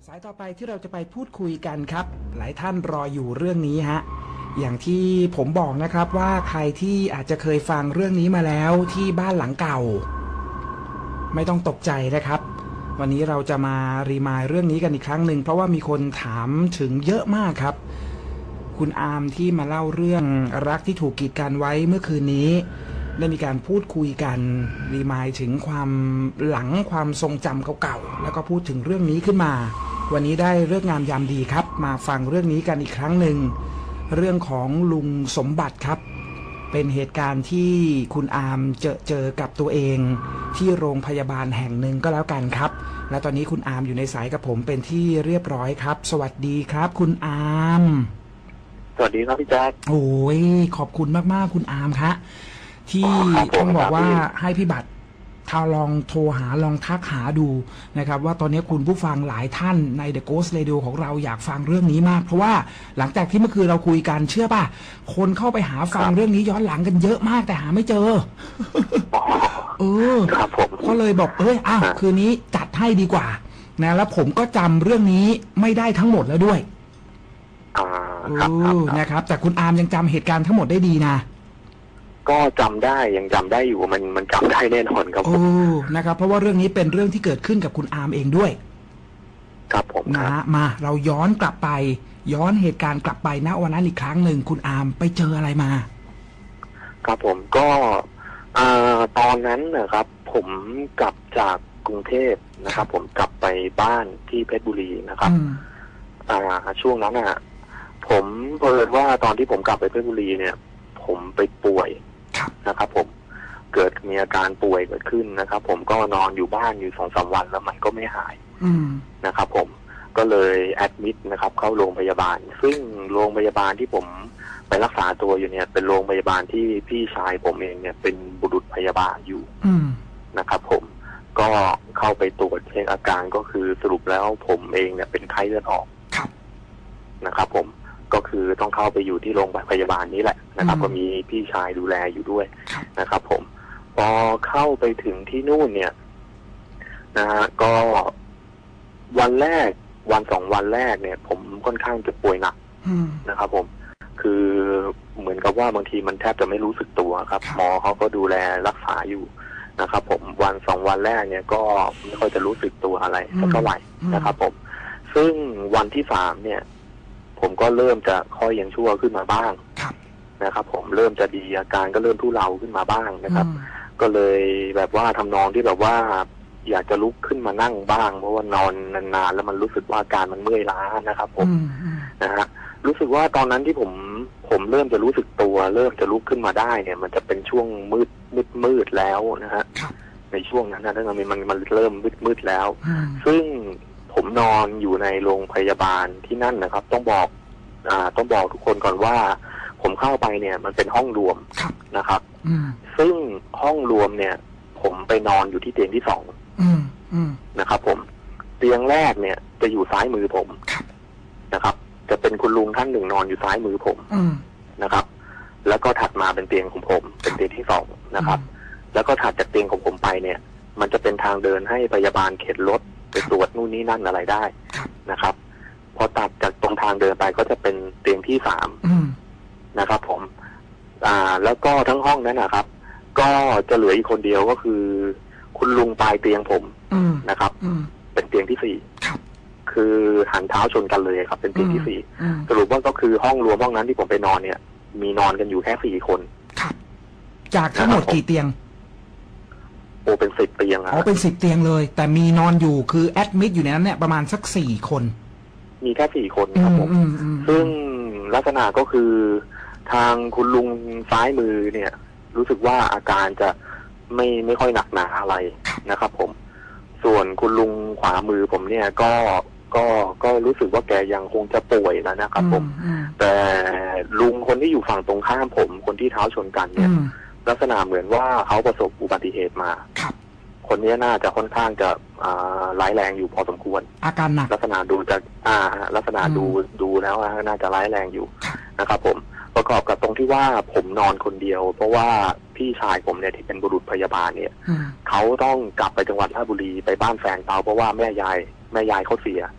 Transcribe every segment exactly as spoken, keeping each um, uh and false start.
สายต่อไปที่เราจะไปพูดคุยกันครับหลายท่านรออยู่เรื่องนี้ฮะอย่างที่ผมบอกนะครับว่าใครที่อาจจะเคยฟังเรื่องนี้มาแล้วที่บ้านหลังเก่าไม่ต้องตกใจนะครับวันนี้เราจะมารีมายเรื่องนี้กันอีกครั้งหนึ่งเพราะว่ามีคนถามถึงเยอะมากครับคุณอาร์มที่มาเล่าเรื่องรักที่ถูกกีดกันไว้เมื่อคืนนี้ได้มีการพูดคุยกันรีมายถึงความหลังความทรงจำเก่าๆแล้วก็พูดถึงเรื่องนี้ขึ้นมาวันนี้ได้เรื่องงามยามดีครับมาฟังเรื่องนี้กันอีกครั้งหนึ่งเรื่องของลุงสมบัติครับเป็นเหตุการณ์ที่คุณอาร์มเจอเจอกับตัวเองที่โรงพยาบาลแห่งหนึ่งก็แล้วกันครับและตอนนี้คุณอาร์มอยู่ในสายกับผมเป็นที่เรียบร้อยครับสวัสดีครับคุณอาร์มสวัสดีครับพี่แจ๊คโอ้ยขอบคุณมากๆคุณอาร์มครับที่ต้องบอกว่าให้พี่บัตรถ้าลองโทรหาลองทักหาดูนะครับว่าตอนนี้คุณผู้ฟังหลายท่านใน The Ghost Radio ของเราอยากฟังเรื่องนี้มากเพราะว่าหลังจากที่เมื่อคืนเราคุยกันเชื่อป่ะคนเข้าไปหาฟังเรื่องนี้ย้อนหลังกันเยอะมากแต่หาไม่เจอเออก็เลยบอกเอ้ยอ้าวคืนนี้จัดให้ดีกว่านะแล้วผมก็จำเรื่องนี้ไม่ได้ทั้งหมดแล้วด้วยอ่านะครับแต่คุณอาร์มยังจำเหตุการณ์ทั้งหมดได้ดีนะก็จำได้ยังจำได้อยู่มันมันจำได้แน่นอนครับผมนะครับเพราะว่าเรื่องนี้เป็นเรื่องที่เกิดขึ้นกับคุณอาร์มเองด้วยครับผมนะมาเราย้อนกลับไปย้อนเหตุการณ์กลับไปณวันนั้นอีกครั้งหนึ่งคุณอาร์มไปเจออะไรมาครับผมก็อ่าตอนนั้นนะครับผมกลับจากกรุงเทพนะครับผมกลับไปบ้านที่เพชรบุรีนะครับอ่าช่วงนั้นอ่ะผมเปิดว่าตอนที่ผมกลับไปเพชรบุรีเนี่ยผมไปป่วยนะครับผมเกิดมีอาการป่วยเกิดขึ้นนะครับผมก็นอนอยู่บ้านอยู่สองสามวันแล้วมันก็ไม่หายนะครับผมก็เลยแอดมิดนะครับเข้าโรงพยาบาลซึ่งโรงพยาบาลที่ผมไปรักษาตัวอยู่เนี่ยเป็นโรงพยาบาลที่พี่ชายผมเองเนี่ยเป็นบุรุษพยาบาลอยู่นะครับผมก็เข้าไปตรวจเช็คอาการก็คือสรุปแล้วผมเองเนี่ยเป็นไข้เลือดออกนะครับผมก็คือต้องเข้าไปอยู่ที่โรงพยาบาลนี้แหละนะครับก็มีพี่ชายดูแลอยู่ด้วยนะครับผมพอเข้าไปถึงที่นู่นเนี่ยนะฮะก็วันแรกวันสองวันแรกเนี่ยผมค่อนข้างจะป่วยหนักนะครับผมคือเหมือนกับว่าบางทีมันแทบจะไม่รู้สึกตัวครับหมอเขาก็ดูแลรักษาอยู่นะครับผมวันสองวันแรกเนี่ยก็ไม่ค่อยจะรู้สึกตัวอะไรเท่าไหร่นะครับผมซึ่งวันที่สามเนี่ยผมก็เริ่มจะค่อยยังชั่วขึ้นมาบ้างนะครับผมเริ่มจะดีอาการก็เริ่มทุเลาขึ้นมาบ้างนะครับก็เลยแบบว่าทำนองที่แบบว่าอยากจะลุกขึ้นมานั่งบ้างเพราะว่านอนนานๆแล้วมันรู้สึกว่าอาการมันเมื่อยล้านะครับผมนะฮะรู้สึกว่าตอนนั้นที่ผมผมเริ่มจะรู้สึกตัวเริ่มจะลุกขึ้นมาได้เนี่ยมันจะเป็นช่วงมืดมืดมืดแล้วนะฮะในช่วงนั้นนะถ้ามันมันมันเริ่มมืดมืดแล้วซึ่งผมนอนอยู่ในโรงพยาบาลที่นั่นนะครับต้องบอกอ่าต้องบอกทุกคนก่อนว่าผมเข้าไปเนี่ยมันเป็นห้องรวมนะครับซึ่งห้องรวมเนี่ยผมไปนอนอยู่ที่เตียงที่สองนะครับผมเตียงแรกเนี่ยจะอยู่ซ้ายมือผมนะครับจะเป็นคุณลุงท่านหนึ่งนอนอยู่ซ้ายมือผมนะครับแล้วก็ถัดมาเป็นเตียงของผมเป็นเตียงที่สองนะครับแล้วก็ถัดจากเตียงของผมไปเนี่ยมันจะเป็นทางเดินให้พยาบาลเข็นรถไปตรวจนู่นนี่นั่นอะไรได้นะครับพอตัดจากตรงทางเดินไปก็จะเป็นเตียงที่สามนะครับผมอ่าแล้วก็ทั้งห้องนั้นนะครับก็จะเหลืออีกคนเดียวก็คือคุณลุงปลายเตียงผมนะครับเป็นเตียงที่สี่คือหันเท้าชนกันเลยครับเป็นเตียงที่สี่สรุปว่าก็คือห้องรวมห้องนั้นที่ผมไปนอนเนี่ยมีนอนกันอยู่แค่สี่คนจากทั้งหมดกี่เตียงโอ้เป็นสิบเตียงอ๋อเป็นสิบเตียงเลยแต่มีนอนอยู่คือแอดมิดอยู่ในนั้นเนี่ยประมาณสักสี่คนมีแค่สี่คนครับผมซึ่งลักษณะก็คือทางคุณลุงซ้ายมือเนี่ยรู้สึกว่าอาการจะไม่ไม่ค่อยหนักหนาอะไรนะครับผมส่วนคุณลุงขวามือผมเนี่ยก็ก็ก็รู้สึกว่าแกยังคงจะป่วยแล้วนะครับผมแต่ลุงคนที่อยู่ฝั่งตรงข้ามผมคนที่เท้าชนกันเนี่ยลักษณะเหมือนว่าเขาประสบอุบัติเหตุมาคนนี้น่าจะค่อนข้างจะร้ายแรงอยู่พอสมควรอาการหนักลักษณะดูจะอ่าลักษณะดูดูแล้วน่าจะร้ายแรงอยู่นะครับผมประกอบกับตรงที่ว่าผมนอนคนเดียวเพราะว่าพี่ชายผมเนี่ยที่เป็นบุรุษพยาบาลเนี่ยเขาต้องกลับไปจังหวัดราชบุรีไปบ้านแฟนเขาเพราะว่าแม่ยายแม่ยายเขาเสีย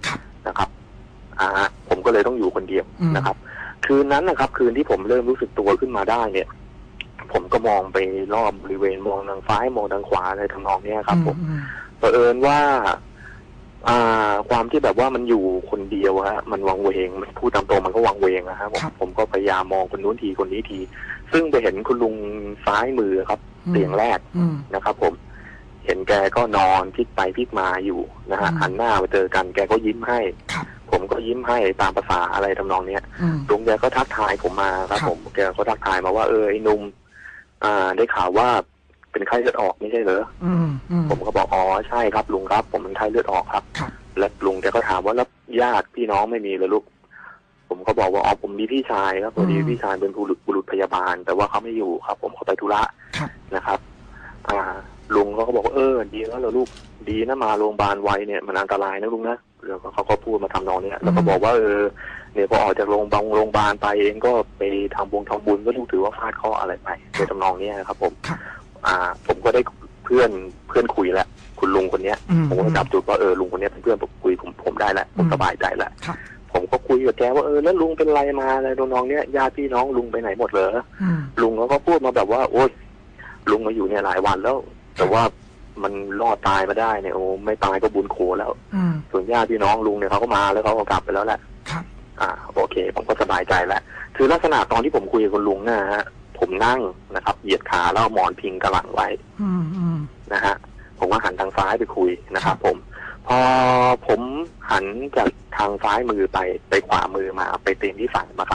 นะครับอ่าผมก็เลยต้องอยู่คนเดียวนะครับคืนนั้นนะครับคืนที่ผมเริ่มรู้สึกตัวขึ้นมาได้เนี่ยผมก็มองไปรอบบริเวณมองทางซ้ายมองทางขวาอะไรทำนองนี้ครับผมเผอิญว่าอ่าความที่แบบว่ามันอยู่คนเดียวฮะมันวังเวงมันพูดตามตรงมันก็วังเวงนะครับผมผมก็พยายามมองคนนู้นทีคนนี้ทีซึ่งไปเห็นคุณลุงซ้ายมือครับเตียงแรกนะครับผมเห็นแกก็นอนพลิกไปพลิกมาอยู่นะฮะหันหน้ามาเจอกันแกก็ยิ้มให้ผมก็ยิ้มให้ตามภาษาอะไรทำนองเนี้ยลุงแกก็ทักทายผมมาครับผมแกก็ทักทายมาว่าเออไอ้หนุ่มอ่าได้ข่าวว่าเป็นไข้เลือดออกไม่ใช่เหรอผมก็บอกอ๋อใช่ครับลุงครับผมเป็นไข้เลือดออกครับแล้วลุงแกก็ถามว่าแล้วญาติพี่น้องไม่มีเหรอลูกผมก็บอกว่าอ๋อผมมีพี่ชายครับพอดีพี่ชายเป็นบุรุษบุรุษพยาบาลแต่ว่าเขาไม่อยู่ครับผมเขาไปธุระนะครับอ่าลุงเขาก็บอกว่าเออดีแล้วเหรอลูกดีนะมาโรงพยาบาลไวเนี่ยมันอันตรายนะลุงนะแล้วเขาก็พูดมาทำนองนี้แล้วก็บอกว่าเออเนี่ยพอออกจากโรงพยาบาลโรงพยาบาลไปเองก็ไปทำวงทำบุญก็ถือว่าฟาดเคราะห์อะไรไปในทำนองนี้ครับผมอ่าผมก็ได้เพื่อนเพื่อนคุยแล้วคุณลุงคนนี้ผมก็จับจุดว่าเออลุงคนนี้เป็นเพื่อนผมคุยผมผมได้แล้วผมสบายใจแล้วผมก็คุยกับแกว่าเออแล้วลุงเป็นไรมาอะไรทำนองเนี้ยญาติพี่น้องลุงไปไหนหมดเหรอลุงเขาก็พูดมาแบบว่าโอ๊ยลุงมาอยู่เนี่ยหลายวันแล้วแต่ว่ามันรอดตายมาได้เนี่ยโอ้ไม่ตายก็บุญโขแล้วส่วนญาติพี่น้องลุงเนี่ยเขาก็มาแล้วเขาก็กลับไปแล้วแหละอ่าโอเคผมก็สบายใจแล้วคือลักษณะตอนที่ผมคุยกับคุณลุงนะฮะผมนั่งนะครับเหยียดขาแล้วหมอนพิงกระหลังไว้นะฮะผมก็หันทางซ้ายไปคุยนะครับผมพอผมหันจากทางซ้ายมือไปไปขวามือมาไปเตียงที่สามนะครับ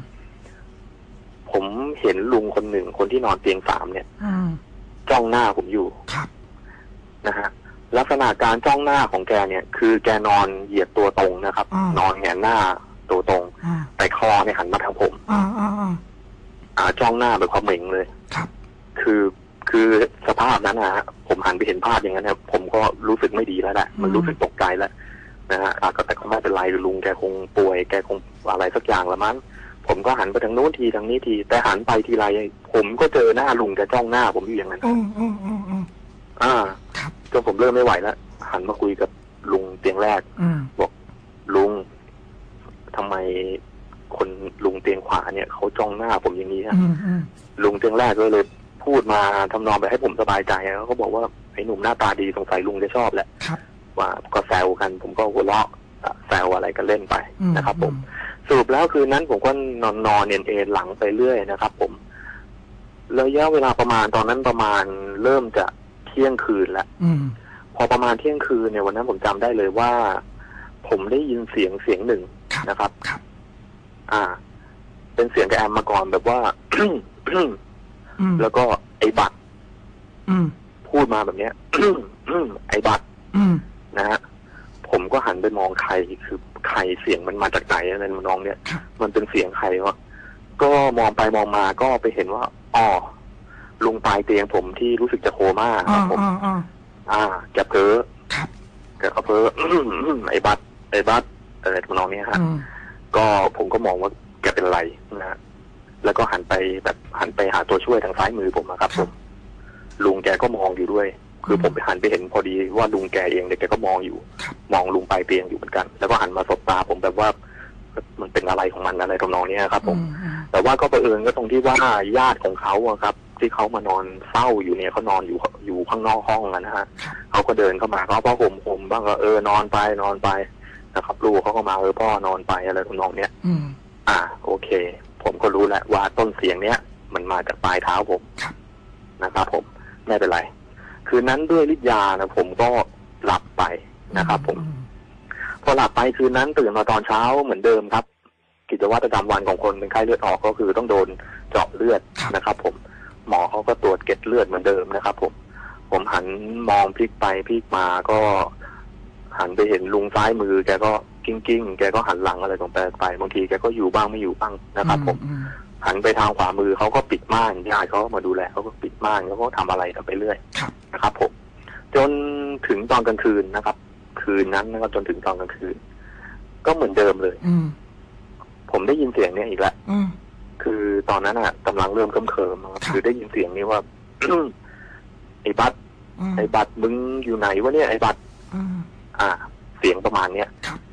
ผมเห็นลุงคนหนึ่งคนที่นอนเตียงสามเนี่ยจ้องหน้าผมอยู่นะฮะลักษณะการจ้องหน้าของแกเนี่ยคือแกนอนเหยียดตัวตรงนะครับนอนแหงนหน้าตัวตรงแต่คอเนี่ยหันมาทางผมอ่าจ้องหน้าแบบความเหม่งเลยครับคือคือสภาพนั้นนะฮะผมหันไปเห็นภาพอย่างนั้นนะผมก็รู้สึกไม่ดีแล้วแหละมันรู้สึกตกใจแล้วนะฮะก็แต่ก็ไม่เป็นไรลุงแกคงป่วยแกคงอะไรสักอย่างละมั้งผมก็หันไปทางโน้นทีทางนี้ทีแต่หันไปทีไรผมก็เจอหน้าลุงแกจ้องหน้าผมอยู่อย่างนั้นอ่าจนผมเริ่มไม่ไหวแล้วหันมาคุยกับลุงเตียงแรกบอกลุงทำไมคนลุงเตียงขวาเนี่ยเขาจ้องหน้าผมอย่างนี้ฮะลุงเตียงแรกก็เลยพูดมาทำนองไปให้ผมสบายใจแล้วเขาบอกว่าไอ้หนุ่มหน้าตาดีสงสัยลุงจะชอบแหละว่าก็แซวกันผมก็หัวเราะแซวอะไรกันเล่นไปนะครับผมสรุปแล้วคืนนั้นผมก็นอนนอนเอ็นเอ็นหลังไปเรื่อยนะครับผมระยะเวลาประมาณตอนนั้นประมาณเริ่มจะเที่ยงคืนแล้วพอประมาณเที่ยงคืนเนี่ยวันนั้นผมจำได้เลยว่าผมได้ยินเสียงเสียงหนึ่งนะครับอ่าเป็นเสียงกระแอมมาก่อนแบบว่า แล้วก็ไอ้บัตรพูดมาแบบเนี้ย ไอ้บัตรนะฮะผมก็หันไปมองใครคือใครเสียงมันมาจากไหนอะไรมันน้องเนี่ยมันเป็นเสียงใครวะก็มองไปมองมาก็ไปเห็นว่าอ๋อลุงปลายเตียงผมที่รู้สึกจะโคม่าครับผมอ่าแกเพ้อแกก็เพ้อ ไอ้บัตรไอ้บัตรอะไรทำนองนี้ฮะก็ผมก็มองว่าแกเป็นไรนะฮะแล้วก็หันไปแบบหันไปหาตัวช่วยทางซ้ายมือผมนะครับผมลุงแกก็มองอยู่ด้วยคือผมไปหันไปเห็นพอดีว่าลุงแกเองเนี่ยแกก็มองอยู่มองลุงปลายเตียงอยู่เหมือนกันแล้วก็หันมาสบตาผมแบบว่ามันเป็นอะไรของมันอะไรทำนองนี้ครับผมแต่ว่าก็ประเอิญก็ตรงที่ว่าญาติของเขาอะครับที่เขามานอนเฝ้าอยู่เนี่ยเขานอนอยู่อยู่ข้างนอกห้องนะฮะเขาก็เดินเข้ามาเขาพ่อห่มห่มบ้างก็เออนอนไปนอนไปนะครับลูกเขาก็มาเออพ่อนอนไปอะไรทำนองเนี้ยอ่าโอเคผมก็รู้แล้วว่าต้นเสียงเนี้ยมันมาจากปลายเท้าผมนะครับผมไม่เป็นไรคืนนั้นด้วยฤทธิ์ยานะผมก็หลับไปนะครับผมพอหลับไปคืนนั้นตื่นมาตอนเช้าเหมือนเดิมครับกิจวัตรประจำวันของคนเป็นไข้เลือดออกก็คือต้องโดนเจาะเลือดนะครับผมหมอเขาก็ตรวจเกล็ดเลือดเหมือนเดิมนะครับผมผมหันมองพลิกไปพลิกมาก็หันไปเห็นลุงซ้ายมือแกก็กิ้งกิ้งแกก็หันหลังอะไรตรงไปไปบางทีแกก็อยู่บ้างไม่อยู่บ้างนะครับผมหันไปทางขวามือเขาก็ปิดม่านญาติเขาก็มาดูแลเขาก็ปิดม่านเขาก็ทำอะไรกันไปเรื่อยนะครับผมจนถึงตอนกลางคืนนะครับคืนนั้นนะครับจนถึงตอนกลางคืนก็เหมือนเดิมเลยผมได้ยินเสียงเนี้ยอีกแล้วคือตอนนั้นอ่ะกำลังเริ่มเคิมเคิมคือได้ยินเสียงนี้ว่า ไอ้บัตรไอ้บัตรมึงอยู่ไหนวะเนี่ยไอ้บัตรอ่าเสียงประมาณเนี้ยคือ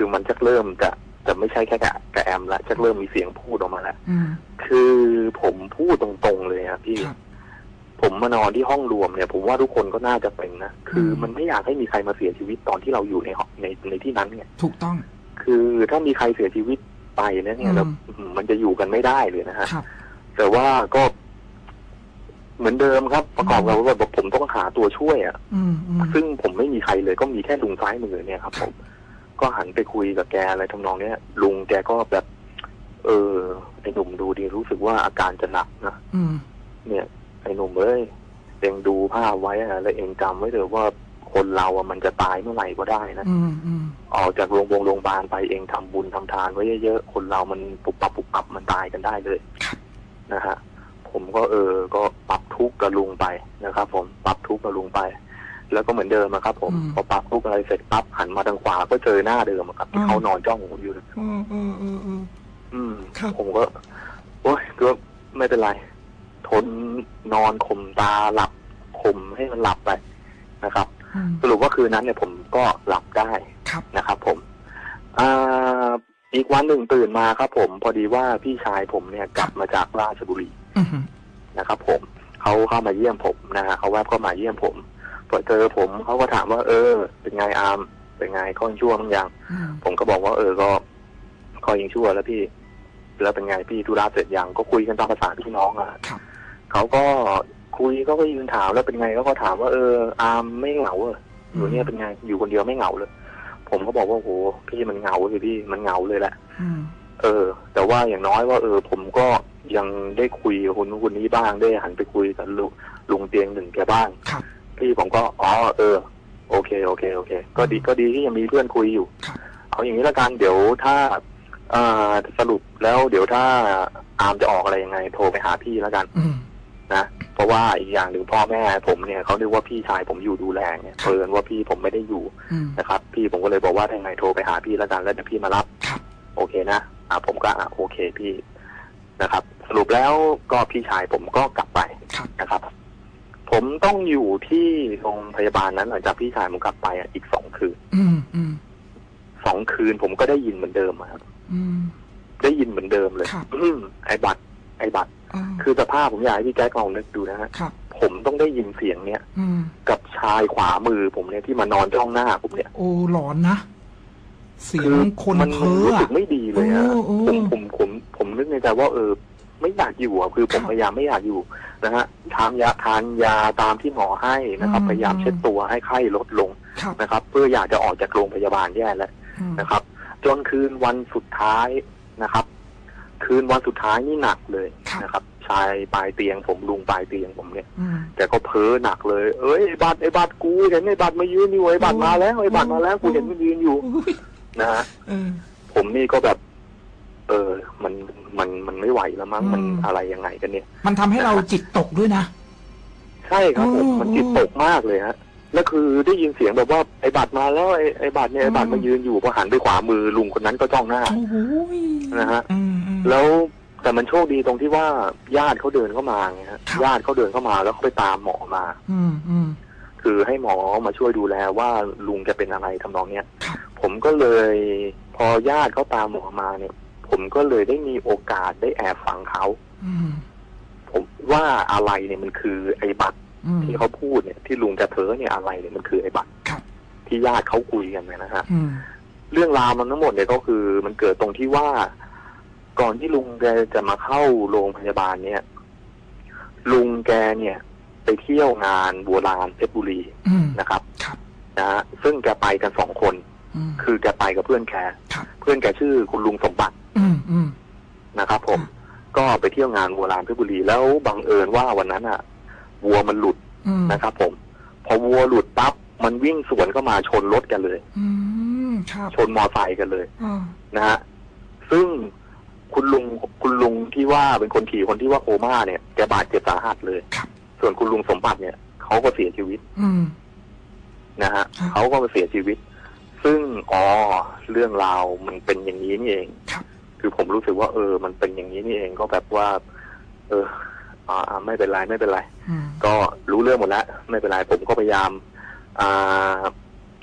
คือมันจะเริ่มจะจะไม่ใช่แค่กระแอมแล้วจะเริ่มมีเสียงพูดออกมาแล้วคือผมพูดตรงๆเลยครับพี่ผมมานอนที่ห้องรวมเนี่ยผมว่าทุกคนก็น่าจะเป็นนะคือมันไม่อยากให้มีใครมาเสียชีวิตตอนที่เราอยู่ในในในที่นั้นเนี่ยถูกต้องคือถ้ามีใครเสียชีวิตไปเนี่ยแล้วมันจะอยู่กันไม่ได้เลยนะฮะแต่ว่าก็เหมือนเดิมครับประกอบกับว่าผมต้องหาตัวช่วยอ่ะซึ่งผมไม่มีใครเลยก็มีแค่ลุงซ้ายมือเนี่ยครับผมก็หันไปคุยกับแกอะไรทำนองเนี้ยลุงแกก็แบบ เออไอ้หนุ่มดูดีรู้สึกว่าอาการจะหนักนะเนี่ยไอ้หนุ่มเอ้ยเองดูภาพไว้อะแล้วเองจำไว้เถอะว่าคนเราอะมันจะตายเมื่อไหร่ก็ได้นะออกจากโรงพยาบาลโรงพยาบาลไปเองทำบุญทำทานไว้เยอะๆคนเรามันปุบปับปุบปับมันตายกันได้เลยนะฮะผมก็เออก็ปรับทุกข์กับลุงไปนะครับผมปรับทุกข์กับลุงไปแล้วก็เหมือนเดิมนะครับผมพอปรับทุกข์อะไรเสร็จปั๊บหันมาทางขวาก็เจอหน้าเดิมครับที่เขานอนจ้องผมอยู่อืมอืมอืมอืมผมก็โอ๊ยก็ไม่เป็นไรทนนอนข่มตาหลับข่มให้มันหลับไปนะครับสรุปว่าคืนนั้นเนี่ยผมก็หลับได้นะครับผมอ่าอีกวันหนึ่งตื่นมาครับผมพอดีว่าพี่ชายผมเนี่ยกลับมาจากราชบุรีนะครับผมเขาเข้ามาเยี่ยมผมนะฮะเขาแวบเข้ามาเยี่ยมผมพอเจอผมเขาก็ถามว่าเออเป็นไงอามเป็นไงเขายังชั่วมั้งยังผมก็บอกว่าเออก็เขายังชั่วแล้วพี่แล้วเป็นไงพี่ธุระเสร็จยังก็คุยกันตามภาษาพี่น้องอ่ะเขาก็คุยก็ก็ยืนถามแล้วเป็นไงก็ถามว่าเอออามไม่เหงาเลยอยู่เนี่ยเป็นไงอยู่คนเดียวไม่เหงาเลยผมก็บอกว่าโหพี่มันเหงาเลยพี่มันเหงาเลยแหละเออแต่ว่าอย่างน้อยว่าเออผมก็ยังได้คุยกับคนนู้นคนนี้บ้างได้หันไปคุยกับลุงลุงเตียงหนึ่งแกบ้างพี่ผมก็อ๋อเออโอเคโอเคโอเคก็ดีก็ดีที่ยังมีเพื่อนคุยอยู่เอาอย่างนี้ละกันเดี๋ยวถ้าอ่าสรุปแล้วเดี๋ยวถ้าอามจะออกอะไรยังไงโทรไปหาพี่แล้วกันนะเพราะว่าอีกอย่างหนึ่งพ่อแม่ผมเนี่ยเขาเรียกว่าพี่ชายผมอยู่ดูแลเนี่ยเพิ่นว่าพี่ผมไม่ได้อยู่นะครับพี่ผมก็เลยบอกว่าถ้าไงโทรไปหาพี่แล้วกันแล้วเดี๋ยวพี่มารับโอเคนะอ่าผมก็อ่าโอเคพี่นะครับสรุปแล้วก็พี่ชายผมก็กลับไปนะครับผมต้องอยู่ที่โรงพยาบาลนั้นหลังจากพี่ชายผมกลับไปอีกสองคืนสองคืนผมก็ได้ยินเหมือนเดิมครับได้ยินเหมือนเดิมเลยไอ้บัตรไอ้บัตรคือสภาพผมอยากให้พี่แจ๊คลองนึกดูนะฮะผมต้องได้ยินเสียงเนี้ยกับชายขวามือผมเนี่ยที่มานอนจ้องหน้าผมเนี่ยโอ้หลอนนะเสียงคนมันรู้สึกไม่ดีเลยฮะผมผมผมผมนึกในใจว่าเออไม่อยากอยู่อ่ะคือผมพยายามไม่อยากอยู่นะฮะทานยาทานยาตามที่หมอให้นะครับพยายามเช็ดตัวให้ไข้ลดลงนะครับเพื่ออยากจะออกจากโรงพยาบาลแย่แล้วนะครับจนคืนวันสุดท้ายนะครับคืนวันสุดท้ายนี่หนักเลยนะครับชายปลายเตียงผมลุงปลายเตียงผมเนี่ยแต่ก็เพ้อหนักเลยเอ้ยไอ้บัตรไอ้บัตรกูเห็นไอ้บัตรมายืนอยู่ไอ้บัตรมาแล้วไอ้บัตรมาแล้วกูเห็นมันยืนอยู่นะฮะผมนี่ก็แบบเออมันมันมันไม่ไหวแล้วมั้งมันอะไรยังไงกันเนี่ยมันทำให้เราจิตตกด้วยนะใช่ครับผมมันจิตตกมากเลยฮะแล้วคือได้ยินเสียงแบบว่าไอ้บัตรมาแล้วไอ้ไอ้บัตรเนี่ยไอ้บัตรมายืนอยู่พอหันไปขวามือลุงคนนั้นก็จ้องหน้านะฮะแล้วแต่มันโชคดีตรงที่ว่าญาติเขาเดินเข้ามาไงฮะญาติเขาเดินเข้ามาแล้วเขาไปตามหมอมาคือให้หมอมาช่วยดูแลว่าลุงแกเป็นอะไรทำนองเนี้ยผมก็เลยพอญาติเขาตามหมอมาเนี่ยผมก็เลยได้มีโอกาสได้แอบฟังเขาผมว่าอะไรเนี่ยมันคือไอ้บัตรที่เขาพูดเนี่ยที่ลุงจะเพ้อเนี่ยอะไรเนี่ยมันคือไอ้บัตรที่ญาติเขาคุยกันนะฮะเรื่องราวมันทั้งหมดเนี่ยก็คือมันเกิดตรงที่ว่าก่อนที่ลุงแกจะมาเข้าโรงพยาบาลเนี่ยลุงแกเนี่ยไปเที่ยวงานโบราณเพชรบุรีนะครับนะฮะซึ่งแกไปกันสองคนคือแกไปกับเพื่อนแกเพื่อนแกชื่อคุณลุงสมบัตินะครับผมก็ไปเที่ยวงานโบราณเพชรบุรีแล้วบังเอิญว่าวันนั้นอ่ะวัวมันหลุดนะครับผมพอวัวหลุดปั๊บมันวิ่งสวนเข้ามาชนรถกันเลยชนมอไซค์กันเลยนะฮะซึ่งคุณลุงคุณลุงที่ว่าเป็นคนขี่คนที่ว่าโคม่าเนี่ยแกบาดเจ็บสาหัสเลยส่วนคุณลุงสมบัติเนี่ยเขาก็เสียชีวิตนะฮะเขาก็เสียชีวิตซึ่งอ๋อเรื่องราวมันเป็นอย่างนี้นี่เองคือผมรู้สึกว่าเออมันเป็นอย่างนี้นี่เองก็แบบว่าเอออ่าไม่เป็นไรไม่เป็นไรก็รู้เรื่องหมดแล้วไม่เป็นไรผมก็พยายามอ่า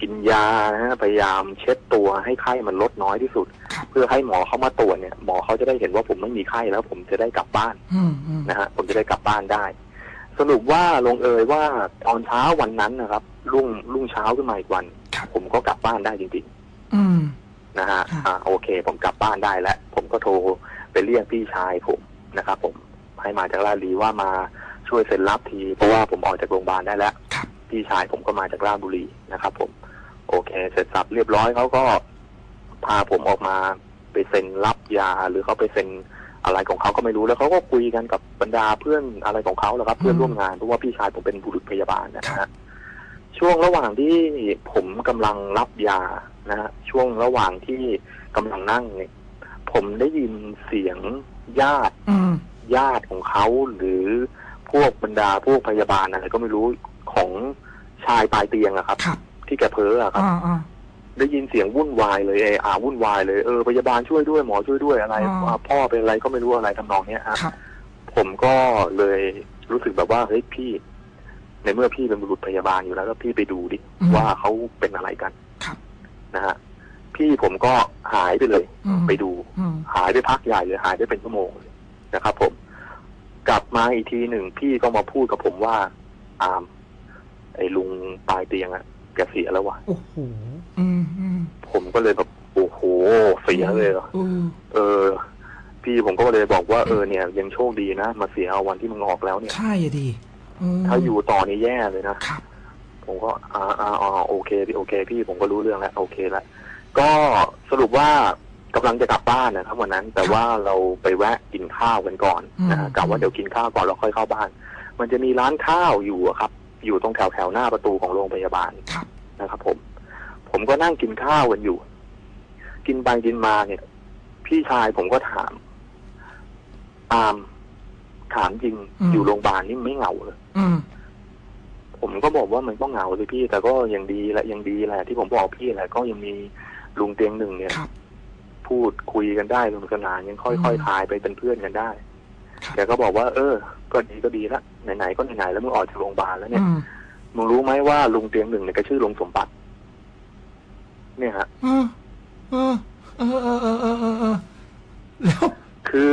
กินยานะฮะพยายามเช็ดตัวให้ไข้มันลดน้อยที่สุดเพื่อให้หมอเขามาตรวจเนี่ยหมอเขาจะได้เห็นว่าผมไม่มีไข้แล้วผมจะได้กลับบ้านนะฮะผมจะได้กลับบ้านได้สรุปว่าลงเอยว่าตอนเช้าวันนั้นนะครับรุ่งรุ่งเช้าขึ้นมาอีกวันผมก็กลับบ้านได้จริงๆนะฮะอ่าโอเคผมกลับบ้านได้แล้วผมก็โทรไปเรียกพี่ชายผมนะครับผมให้มาจากราชบุรีว่ามาช่วยเซ็นรับทีเพราะว่าผมออกจากโรงพยาบาลได้แล้วพี่ชายผมก็มาจากราชบุรีนะครับผมโอเคเสร็จสับเรียบร้อยเขาก็พาผมออกมาไปเซ็นรับยาหรือเขาไปเซ็นอะไรของเขาก็ไม่รู้แล้วเขาก็คุยกันกับบรรดาเพื่อนอะไรของเขาแล้วครับเพื่อนร่วมงานเพราะว่าพี่ชายผมเป็นบุรุษพยาบาลนะฮะช่วงระหว่างที่ผมกำลังรับยานะฮะช่วงระหว่างที่กำลังนั่งเนี่ยผมได้ยินเสียงญาติญาติของเขาหรือพวกบรรดาพวกพยาบาลอะไรก็ไม่รู้ของชายปลายเตียงอะครับที่แกเพ้ออะครับได้ยินเสียงวุ่นวายเลยเอออาวุ่นวายเลยเออพยาบาลช่วยด้วยหมอช่วยด้วยอะไรพ่อเป็นอะไรก็ไม่รู้อะไรทำนองเนี้ยฮะผมก็เลยรู้สึกแบบว่าเฮ้ยพี่ในเมื่อพี่เป็นบุรุษพยาบาลอยู่แล้วก็พี่ไปดูดิว่าเขาเป็นอะไรกันนะฮะพี่ผมก็หายไปเลยไปดูหายไปพักใหญ่เลยหายไปเป็นชั่วโมงเลยนะครับผมกลับมาอีกทีหนึ่งพี่ก็มาพูดกับผมว่าอามไอ้ลุงปลายเตียงอะแกเสียแล้ววะโอ้โหผมก็เลยแบบโอ้โหเสียเลยเหรอเออพี่ผมก็เลยบอกว่าเออเนี่ยยังโชคดีนะมาเสียเอาวันที่มึงออกแล้วเนี่ยใช่ดีถ้าอยู่ต่อนี่แย่เลยนะผมก็อ่าอ่าอ่าโอเคพี่โอเคพี่ผมก็รู้เรื่องแล้วโอเคแล้วก็สรุปว่ากำลังจะกลับบ้านนะครับวันนั้นแต่ว่าเราไปแวะกินข้าวกันก่อนนะฮะกะว่าเดี๋ยวกินข้าวก่อนแล้วค่อยเข้าบ้านมันจะมีร้านข้าวอยู่ครับอยู่ตรงแถวแถวหน้าประตูของโรงพยาบาลนะครับผมผมก็นั่งกินข้าวกันอยู่กินไปกินมาเนี่ยพี่ชายผมก็ถามตามถามจริงอยู่โรงพยาบาลนี่ไม่เหงาเลยผมก็บอกว่ามันก็เหงาเลยพี่แต่ก็ยังดีแหละยังดีแหละที่ผมบอกพี่แหละก็ยังมีลุงเตียงหนึ่งเนี่ยพูดคุยกันได้สนุกสนานยังค่อยๆคลายไปเป็นเพื่อนกันได้แกก็บอกว่าเออก็ดีก็ดีละไหนๆก็ไหนๆแล้วมึงออกจากโรงพยาบาลแล้วเนี่ยมึงรู้ไหมว่าลุงเตียงหนึ่งเนี่ยก็ชื่อลุงสมบัติเนี่ยฮะเออเออเออเออเออเออเออเออแล้วคือ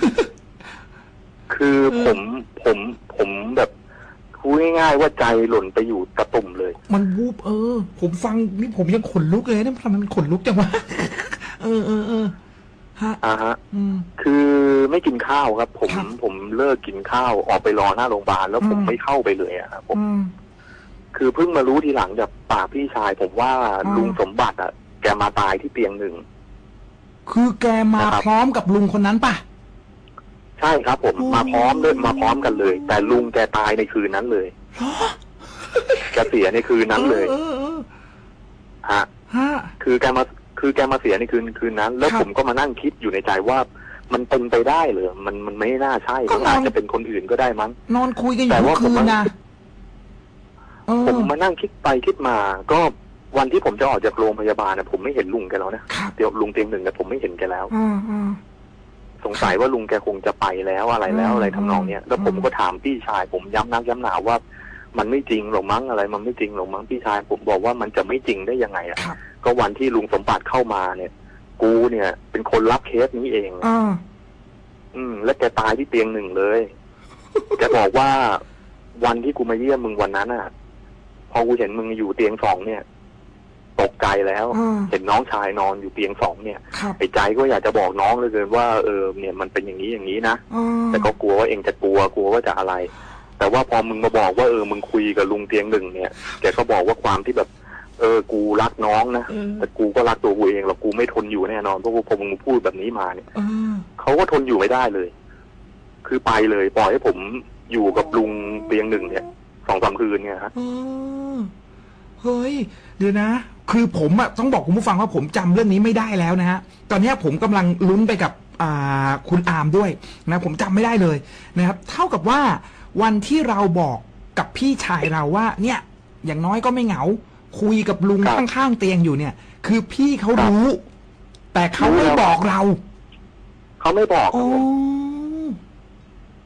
คือผมผมผมแบบพูดง่ายๆว่าใจหล่นไปอยู่ตะตุ่มเลยมันวูบเออผมฟังนี่ผมยังขนลุกเลยนะทำไมมันขนลุกจังวะเออเออเออฮะอ่าฮะคือไม่กินข้าวครับผมผมเลิกกินข้าวออกไปรอหน้าโรงพยาบาลแล้วผมไม่เข้าไปเลยอะครับผมคือเพิ่งมารู้ทีหลังจากปากพี่ชายผมว่าลุงสมบัติอะแกมาตายที่เตียงหนึ่งคือแกมาพร้อมกับลุงคนนั้นปะใช่ครับผมมาพร้อมด้วยมาพร้อมกันเลยแต่ลุงแกตายในคืนนั้นเลยแกเสียในคืนนั้นเลยฮะคือแกมาคือแกมาเสียในคืนคืนนั้นแล้วผมก็มานั่งคิดอยู่ในใจว่ามันเป็นไปได้เหรอมันมันไม่น่าใช่ก็อาจจะเป็นคนอื่นก็ได้มั้งนอนคุยกันอยู่ทุกคืนนะผมมานั่งคิดไปคิดมาก็วันที่ผมจะออกจากโรงพยาบาลนะผมไม่เห็นลุงแกแล้วนะเดี๋ยวลุงเตียงหนึ่งแต่ผมไม่เห็นแกแล้วสงสัยว่าลุงแกคงจะไปแล้วอะไรแล้วอะไรทำนองเนี้ยแล้วผมก็ถามพี่ชายผมย้ำนักย้ำหนาว่ามันไม่จริงหรอกมั้งอะไรมันไม่จริงหรอกมั้งพี่ชายผมบอกว่ามันจะไม่จริงได้ยังไงอ่ะก็วันที่ลุงสมบัติเข้ามาเนี่ยกูเนี่ยเป็นคนรับเคสนี้เองอืมและแกตายที่เตียงหนึ่งเลยแกบอกว่าวันที่กูมาเยี่ยมมึงวันนั้นอ่ะพอกูเห็นมึงอยู่เตียงสองเนี่ยตกใจแล้วเห็นน้องชายนอนอยู่เตียงสองเนี่ยไอ้ใจก็อยากจะบอกน้องเลยเลยว่าเออเนี่ยมันเป็นอย่างนี้อย่างนี้นะแต่ก็กลัวว่าเองจะกลัวกลัวว่าจะอะไรแต่ว่าพอมึงมาบอกว่าเออมึงคุยกับลุงเตียงหนึ่งเนี่ยแกก็บอกว่าความที่แบบเออกูรักน้องนะแต่กูก็รักตัวกูเองแล้วกูไม่ทนอยู่แน่นอนเพราะว่าพอมึงพูดแบบนี้มาเนี่ยเขาก็ทนอยู่ไม่ได้เลยคือไปเลยปล่อยให้ผมอยู่กับลุงเตียงหนึ่งเนี่ยสองสามคืนเนี่ยฮะเฮ้ยเดี๋ยวนะคือผมอะต้องบอกคุณผู้ฟังว่าผมจำเรื่องนี้ไม่ได้แล้วนะฮะตอนนี้ผมกำลังลุ้นไปกับอ่าคุณอาร์มด้วยนะผมจำไม่ได้เลยนะครับเท่ากับว่าวันที่เราบอกกับพี่ชายเราว่าเนี่ยอย่างน้อยก็ไม่เหงาคุยกับลุงข้างๆเตียงอยู่เนี่ยคือพี่เขารู้แต่เขาไม่บอกเราเขาไม่บอกโอ้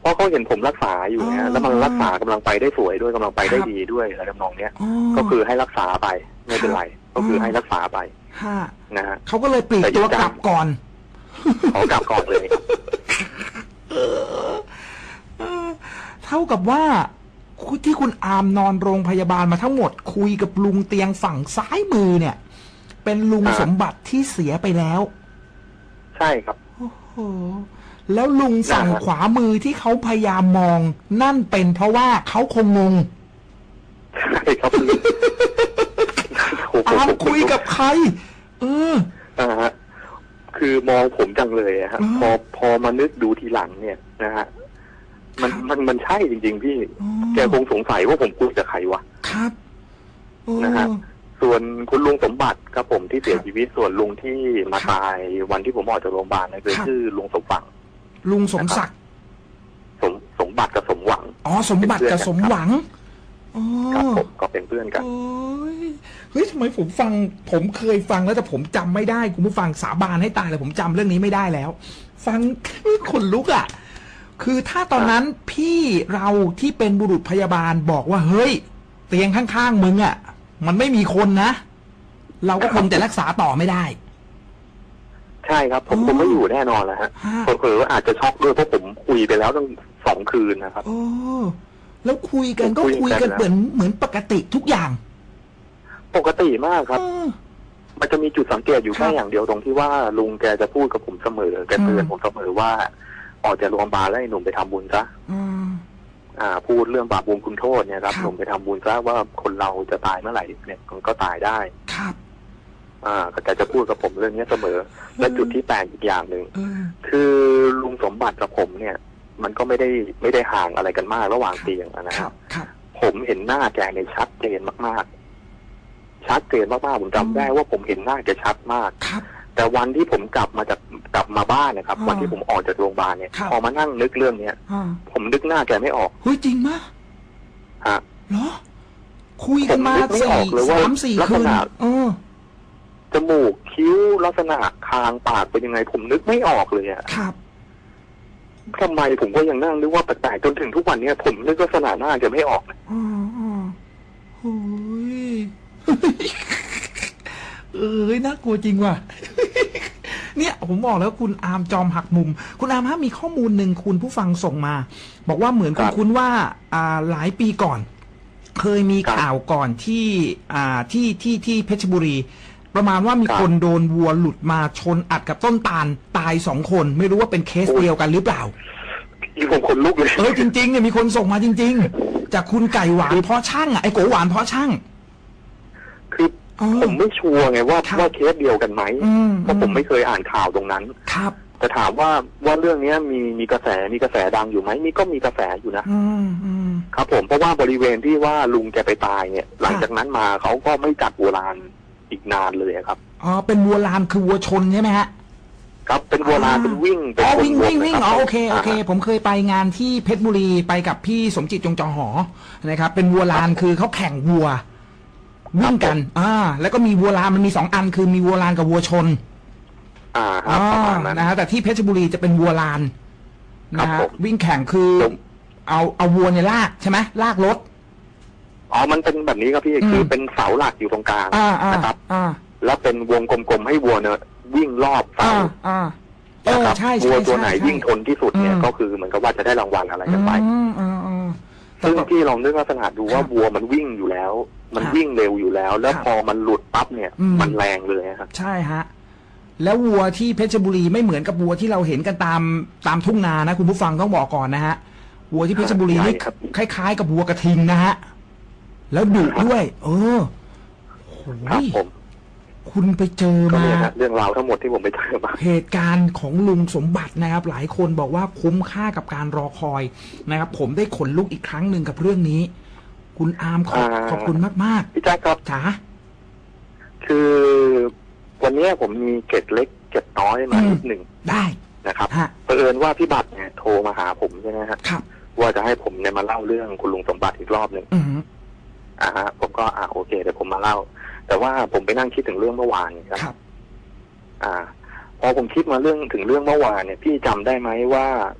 เพราะเขาเห็นผมรักษาอยู่นะแล้วมันรักษากำลังไปได้สวยด้วยกำลังไปได้ดีด้วยอะไรทำนองเนี้ยก็คือให้รักษาไปไม่เป็นไรก็คือให้รักษาไปนะฮะเขาก็เลยปลีกตัวกลับก่อนขอกลับก่อนเลยเท่ากับว่าที่คุณอามนอนโรงพยาบาลมาทั้งหมดคุยกับลุงเตียงฝั่งซ้ายมือเนี่ยเป็นลุงสมบัติที่เสียไปแล้วใช่ครับโอ้โหแล้วลุงฝั่งขวามือที่เขาพยายามมองนั่นเป็นเพราะว่าเขาคงงงใช่ครับอามคุยกับใครเอออ่าฮะคือมองผมจังเลยฮะพอพอมานึกดูทีหลังเนี่ยนะฮะมันมันมันใช่จริงๆพี่แกคงสงสัยว่าผมคุยกับใครวะครับนะฮะส่วนคุณลุงสมบัติครับผมที่เสียชีวิตส่วนลุงที่มาตายวันที่ผมออกจากโรงพยาบาลนะคือชื่อลุงสมหวังลุงสมศักดิ์สมสมบัติกับสมหวังอ๋อสมบัติกับสมหวังครับผมก็เป็นเพื่อนกันเฮ้ยทำไมผมฟังผมเคยฟังแล้วแต่ผมจำไม่ได้คุณผู้ฟังสาบานให้ตายเลยผมจำเรื่องนี้ไม่ได้แล้วฟังขนลุกอ่ะคือถ้าตอนนั้นพี่เราที่เป็นบุรุษพยาบาลบอกว่าเฮ้ยเตียงข้างๆมึงอ่ะมันไม่มีคนนะเราก็คงจะรักษาต่อไม่ได้ใช่ครับผมผมไม่อยู่แน่นอนแล้วฮะผมเผลออาจจะช็อกด้วยเพราะผมคุยไปแล้วตั้งสองคืนนะครับโอ้แล้วคุยกันก็คุยกันเหมือนเหมือนปกติทุกอย่างปกติมากครับมันจะมีจุดสังเกตอยู่แค่อย่างเดียวตรงที่ว่าลุงแกจะพูดกับผมเสมอแกเตือนผมเสมอว่าออกจากโรงพยาบาลแล้วไอ้หนุ่มไปทำบุญซะอ่าพูดเรื่องบาปบุญคุณโทษเนี่ยครับหนุ่มไปทำบุญซะว่าคนเราจะตายเมื่อไหร่เนี่ยมันก็ตายได้ครับอ่าแกจะพูดกับผมเรื่องนี้เสมอและจุดที่แปลกอีกอย่างหนึ่งคือลุงสมบัติกับผมเนี่ยมันก็ไม่ได้ไม่ได้ห่างอะไรกันมากระหว่างเตียงนะครับผมเห็นหน้าแกในชัดเจนมากๆชัดเจนมากๆผมจำได้ว่าผมเห็นหน้าแกชัดมากแต่วันที่ผมกลับมาจากกลับมาบ้านนะครับวันที่ผมออกจากโรงพยาบาลเนี่ยพอมานั่งนึกเรื่องเนี้ยผมนึกหน้าแกไม่ออกเฮ้ยจริงมั้ยฮะเหรอคุยกันมาสี่สามสี่คืนเออจมูกคิ้วลักษณะคางปากเป็นยังไงผมนึกไม่ออกเลยอะครับทำไมผมก็ยังนั่งนึกว่าแปลกๆจนถึงทุกวันนี้ผมนึกลักษณะหน้าแกไม่ออกเลยอ๋อโอ้ยเอ้ยน่ากลัวจริงว่ะเนี่ยผมบอกแล้วคุณอาร์มจอมหักมุมคุณอาร์มฮะมีข้อมูลหนึ่งคุณผู้ฟังส่งมาบอกว่าเหมือนคุณคุณว่าอ่าหลายปีก่อนเคยมีข่าวก่อนที่อ่าที่ที่ที่เพชรบุรีประมาณว่ามีคนโดนวัวหลุดมาชนอัดกับต้นตาลตายสองคนไม่รู้ว่าเป็นเคสเดียวกันหรือเปล่าอีผมคนลุกเลยเออจริงๆเนี่ยมีคนส่งมาจริงๆจากคุณไก่หวานเพาะช่างอ่ะไอ้โกหวานเพาะช่างคือผมไม่ชัวร์ไงว่าว่าเคสเดียวกันไหมเพราะผมไม่เคยอ่านข่าวตรงนั้นครับแต่ถามว่าว่าเรื่องนี้มีมีกระแสมีกระแสดังอยู่ไหมมีก็มีกระแสอยู่นะครับผมเพราะว่าบริเวณที่ว่าลุงแกไปตายเนี่ยหลังจากนั้นมาเขาก็ไม่จัดวัวลานอีกนานเลยครับอ๋อเป็นวัวลานคือวัวชนใช่ไหมฮะครับเป็นวัวลานเป็นวิ่งอ๋อวิ่งวิ่งวิ่งอ๋อโอเคโอเคผมเคยไปงานที่เพชรบุรีไปกับพี่สมจิตจงจอหอนะครับเป็นวัวลานคือเขาแข่งวัววิ่งกันอ่าแล้วก็มีวัวลานมันมีสองอันคือมีวัวลานกับวัวชนอ่าครับประมาณนั้นนะฮะแต่ที่เพชรบุรีจะเป็นวัวลานนะฮะวิ่งแข่งคือเอาเอาวัวเนี่ยลากใช่ไหมลากรถอ๋อมันเป็นแบบนี้ครับพี่คือเป็นเสาหลักอยู่ตรงกลางนะครับแล้วเป็นวงกลมๆให้วัวเนี่ยวิ่งรอบเสานะครับวัวตัวไหนวิ่งทนที่สุดเนี่ยก็คือเหมือนกับว่าจะได้รางวัลอะไรกันไปซึ่งพี่ลองนึกลักษณะดูว่าวัวมันวิ่งอยู่แล้วมันวิ่งเร็วอยู่แล้วแล้วพอมันหลุดปั๊บเนี่ยมันแรงเลยครับใช่ฮะแล้ววัวที่เพชรบุรีไม่เหมือนกับวัวที่เราเห็นกันตามตามทุ่งนานะคุณผู้ฟังต้องบอกก่อนนะฮะวัวที่เพชรบุรีนี่คล้ายๆกับวัวกระทิงนะฮะแล้วดุด้วยเออครับผมคุณไปเจอมาเรื่องราวทั้งหมดที่ผมไปเจอมาเหตุการณ์ของลุงสมบัตินะครับหลายคนบอกว่าคุ้มค่ากับการรอคอยนะครับผมได้ขนลุกอีกครั้งหนึ่งกับเรื่องนี้คุณอาร์มขอบขอบคุณมากๆพี่แจ๊คครับจ๋าคือวันนี้ผมมีเกร็ดเล็กเกร็ดน้อยมานิดหนึ่งได้นะครับเผอิญว่าพี่บัตรเนี่ยโทรมาหาผมใช่ไหมครับว่าจะให้ผมเนี่ยมาเล่าเรื่องคุณลุงสมบัติอีกรอบหนึ่งอ่าฮะผมก็อ่าโอเคเดี๋ยวผมมาเล่าแต่ว่าผมไปนั่งคิดถึงเรื่องเมื่อวานครับอ่าพอผมคิดมาเรื่องถึงเรื่องเมื่อวานเนี่ยพี่จำได้ไหมว่า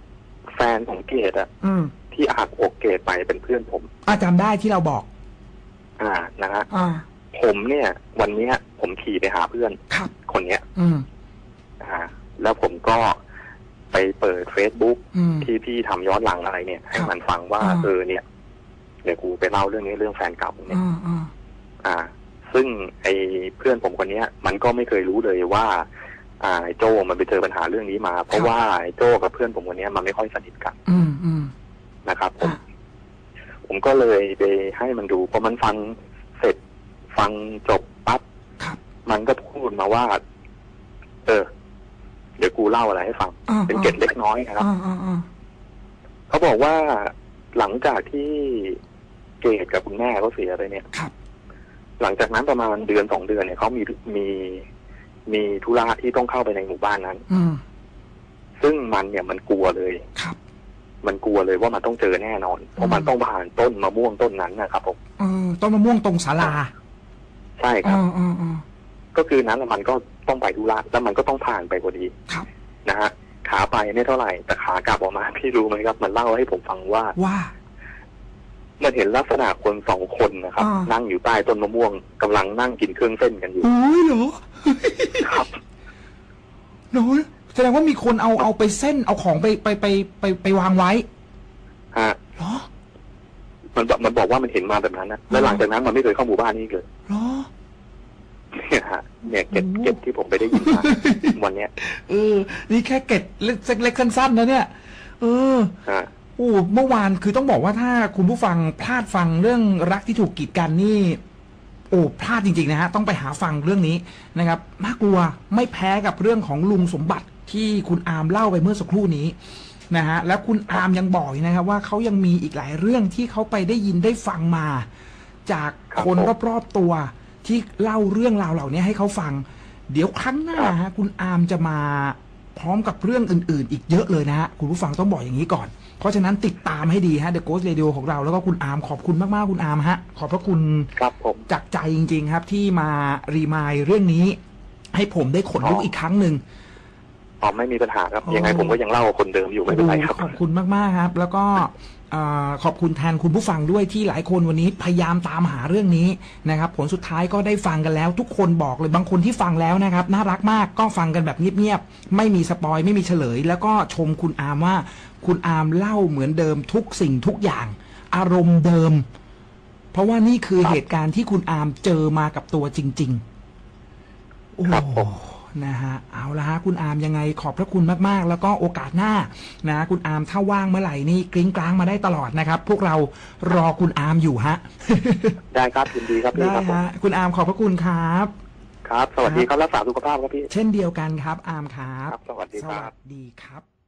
แฟนของเกดอะอืมที่หักอกเกดไปเป็นเพื่อนผมอ่าจำได้ที่เราบอกอ่านะฮะอ่าผมเนี่ย วันเนี้ย ผมขี่ไปหาเพื่อนครับคนเนี้ยอืมอ่า แล้วผมก็ไปเปิด Facebook อืมที่พี่ทำย้อนหลังอะไรเนี่ย ให้มันฟังว่าอ่าเออเนี่ยเดี๋ยวกูไปเล่าเรื่องนี้เรื่องแฟนเก่าเนี่ยอ่าอ่าอ่า ซึ่งไอ้เพื่อนผมคนเนี้ย มันก็ไม่เคยรู้เลยว่า อ่าไอ้โจมันไปเจอปัญหาเรื่องนี้มา เพราะว่าไอ้โจกับเพื่อนผมคนเนี้ยมันไม่ค่อยสนิทกันอืมอืมนะครับผมอ่ะผมก็เลยไปให้มันดูพอมันฟังเสร็จฟังจบปั๊บครับมันก็พูดมาว่า เออ เดี๋ยวกูเล่าอะไรให้ฟังอ่าเป็นเกร็ดเล็กน้อยนะครับอ่าอ่าอ่าเขาบอกว่าหลังจากที่เกดกับคุณแม่เขาเสียไปเนี่ยครับหลังจากนั้นประมาณเดือนสองเดือนเนี่ยเขามีมีมีธุระที่ต้องเข้าไปในหมู่บ้านนั้นอืมซึ่งมันเนี่ยมันกลัวเลยครับมันกลัวเลยว่ามันต้องเจอแน่นอน เพราะมันต้องผ่านต้นมะม่วงต้นนั้นนะครับผมเออต้นมะม่วงตรงศาลาใช่คอ๋รับออ๋ออ๋อก็คือนั้นน่ะมันก็ต้องไปธุระแล้วมันก็ต้องผ่านไปพอดีครับนะฮะขาไปไม่เท่าไหร่แต่ขากลับออกมา พี่รู้ไหมครับ มันเล่าให้ผมฟังว่าว่ามันเห็นลักษณะคนสองคนนะครับอ่านั่นั่งอยู่ใต้ต้นมะม่วงกำลังนั่งกินเครื่องเส้นกันอยู่โอ้ยเหรอครับหนูแสดงว่ามีคนเอาเอาไปเส้นเอาของไปไปไปไปไปวางไว้ฮะเหรอมันบอกมันบอกว่ามันเห็นมาแบบนั้นนะแล้วหลังจากนั้นมันไม่เคยเข้าหมู่บ้านนี้อีกเลยเหรอเนี่ยฮะเนี่ยเก็บโอ้เก็บที่ผมไปได้ยินมา วันเนี้ยเออ นี่แค่เกร็ดเล็กเล็กสั้นๆนะเนี่ย เออฮะโอ้เมื่อวานคือต้องบอกว่าถ้าคุณผู้ฟังพลาดฟังเรื่องรักที่ถูกกีดกันนี่ โอ้พลาดจริงๆนะฮะต้องไปหาฟังเรื่องนี้นะครับน่ากลัวไม่แพ้กับเรื่องของลุงสมบัติที่คุณอาร์มเล่าไปเมื่อสักครู่นี้นะฮะแล้วคุณอาร์มยังบอกอีกนะครับว่าเขายังมีอีกหลายเรื่องที่เขาไปได้ยินได้ฟังมา จากคนรอบๆตัวที่เล่าเรื่องราวเหล่านี้ให้เขาฟัง เดี๋ยวครั้งหน้าฮะคุณอาร์มจะมาพร้อมกับเรื่องอื่นๆ อีกเยอะเลยนะฮะคุณผู้ฟังต้องบอกอย่างนี้ก่อนเพราะฉะนั้นติดตามให้ดีฮะ The Ghost Radio ของเราแล้วก็คุณอาร์มขอบคุณมากๆคุณอาร์มฮะขอบพระคุณครับผมจากใจจริงๆครับที่มารีมายเรื่องนี้ ให้ผมได้ขนลุกอีกครั้งหนึ่งอ๋อไม่มีปัญหาครับ ยังไงผมก็ยังเล่าคนเดิมอยู่ไม่เป็นไรครับขอบคุณมากๆครับ แล้วก็เอ่อขอบคุณแทนคุณผู้ฟังด้วยที่หลายคนวันนี้พยายามตามหาเรื่องนี้นะครับผลสุดท้ายก็ได้ฟังกันแล้ว ทุกคนบอกเลยบางคนที่ฟังแล้วนะครับน่ารักมากก็ฟังกันแบบเงียบๆไม่มีสปอยไม่มีเฉลย แล้วก็ชมคุณอาร์มว่าคุณอาร์มเล่าเหมือนเดิมทุกสิ่งทุกอย่าง อารมณ์เดิม เพราะว่านี่คือเหตุการณ์ที่คุณอาร์มเจอมากับตัวจริงๆโอ้ครับผมนะฮะเอาละฮะคุณอาร์มยังไงขอบพระคุณมากๆ แล้วก็โอกาสหน้านะคุณอาร์มถ้าว่างเมื่อไหร่นี่กริ้งกลางมาได้ตลอดนะครับ พวกเรารอคุณอาร์มอยู่ฮะได้ครับยินดีครับพี่ได้ครับผมฮะคุณอาร์มขอบพระคุณครับครับ สวัสดีครับรักษาสุขภาพครับพี่เช่นเดียวกันครับอาร์มครับครับ สวัสดีสครัวับสดีครับ